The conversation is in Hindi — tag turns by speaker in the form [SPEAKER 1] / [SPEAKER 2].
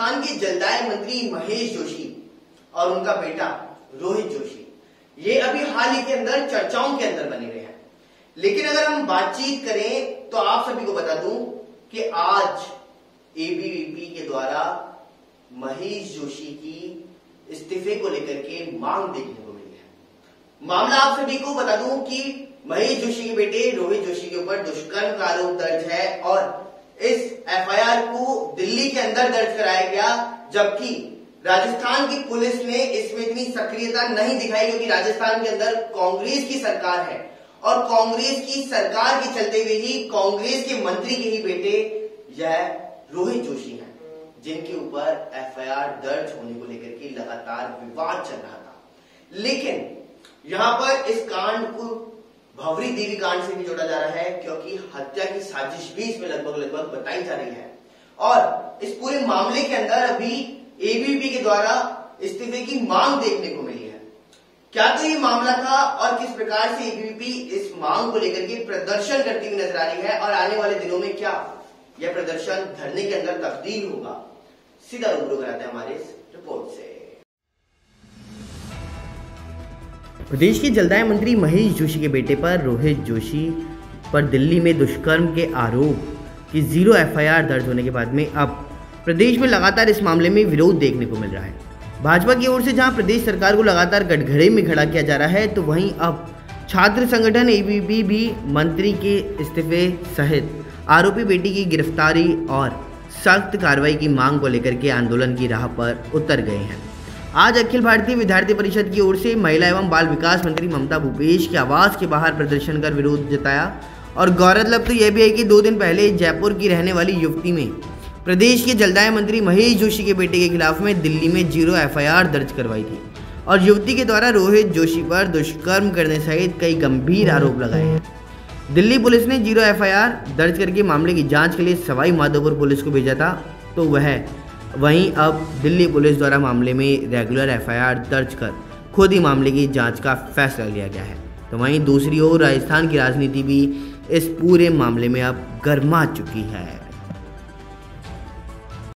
[SPEAKER 1] राजस्थान के जलदाय मंत्री महेश जोशी और उनका बेटा रोहित जोशी, ये अभी हाल ही के अंदर चर्चाओं के अंदर बने हुए हैं। लेकिन अगर हम बातचीत करें तो आप सभी को बता दूं कि आज एबीवीपी के द्वारा महेश जोशी की इस्तीफे को लेकर के मांग देखने को मिली है। मामला आप सभी को बता दूं कि महेश जोशी के बेटे रोहित जोशी के ऊपर दुष्कर्म का आरोप दर्ज है और इस एफआईआर को दिल्ली के अंदर दर्ज कराया गया, जबकि राजस्थान की पुलिस ने इसमें इतनी सक्रियता नहीं दिखाई क्योंकि राजस्थान के अंदर कांग्रेस की सरकार है और कांग्रेस की सरकार के चलते हुए ही कांग्रेस के मंत्री के ही बेटे यह रोहित जोशी हैं, जिनके ऊपर एफआईआर दर्ज होने को लेकर के लगातार विवाद चल रहा था। लेकिन यहां पर इस कांड को भंवरी देवी कांड से भी जोड़ा जा रहा है क्योंकि हत्या की साजिश भी इसमें लगभग बताई जा रही है और इस पूरे मामले के अंदर अभी एबीवीपी के द्वारा इस्तीफे की मांग देखने को मिली है। क्या तो ये मामला था और किस प्रकार से एबीवीपी इस मांग को लेकर के प्रदर्शन करती हुई नजर आ रही है और आने वाले दिनों में क्या यह प्रदर्शन धरने के अंदर तब्दील होगा, सीधा रूबरू कराते हैं हमारे इस रिपोर्ट से।
[SPEAKER 2] प्रदेश के जलदाय मंत्री महेश जोशी के बेटे पर रोहित जोशी पर दिल्ली में दुष्कर्म के आरोप की 0 एफआईआर दर्ज होने के बाद में अब प्रदेश में लगातार इस मामले में विरोध देखने को मिल रहा है। भाजपा की ओर से जहां प्रदेश सरकार को लगातार कटघरे में खड़ा किया जा रहा है, तो वहीं अब छात्र संगठन एबीवीपी भी मंत्री के इस्तीफे सहित आरोपी बेटी की गिरफ्तारी और सख्त कार्रवाई की मांग को लेकर के आंदोलन की राह पर उतर गए हैं। आज अखिल भारतीय विद्यार्थी परिषद की ओर से महिला एवं बाल विकास मंत्री ममता भूपेश के आवास के बाहर प्रदर्शन कर विरोध जताया और गौरतलब तो यह भी है कि 2 दिन पहले जयपुर की रहने वाली युवती में प्रदेश के जलदाय मंत्री महेश जोशी के बेटे के खिलाफ में दिल्ली में 0 एफआईआर दर्ज करवाई थी और युवती के द्वारा रोहित जोशी पर दुष्कर्म करने सहित कई गंभीर आरोप लगाए हैं। दिल्ली पुलिस ने 0 एफआईआर दर्ज करके मामले की जांच के लिए सवाई माधोपुर पुलिस को भेजा था, तो वहीं अब दिल्ली पुलिस द्वारा मामले में रेगुलर एफआईआर दर्ज कर खुद ही मामले की जांच का फैसला लिया गया है। तो वहीं दूसरी ओर राजस्थान की राजनीति भी इस पूरे मामले में अब गर्मा चुकी है।